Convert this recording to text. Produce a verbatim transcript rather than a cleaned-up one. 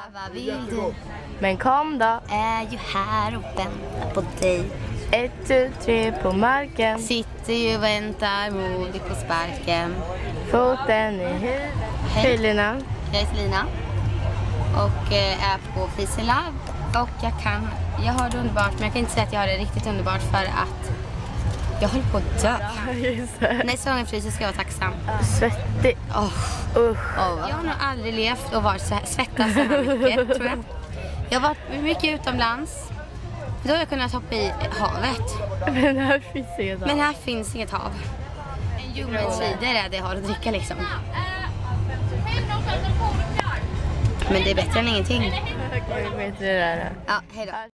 vad vill du? Men kom då. Är ju här och väntar på dig. Ett, tu, tre på marken. Sitter ju och väntar modig på sparken. Foten i hud. Hej Lina. Jag heter Lina och är på Peace and Love. Och jag kan, jag har det underbart, men jag kan inte säga att jag har det riktigt underbart för att jag håller på att dö. Ja, just det. Nästa gång jag fryser ska jag vara tacksam. Svettig. Oh. Usch. Oh. Jag har nog aldrig levt och varit så här, svettats så här mycket, tror jag. Jag har varit mycket utomlands. Då har jag kunnat hoppa i havet. Men här finns inget hav. Men här finns inget hav. En ljummen cider är det jag har att dricka liksom. Men det är bättre än ingenting. Jag vet inte det där. Ja, hej då.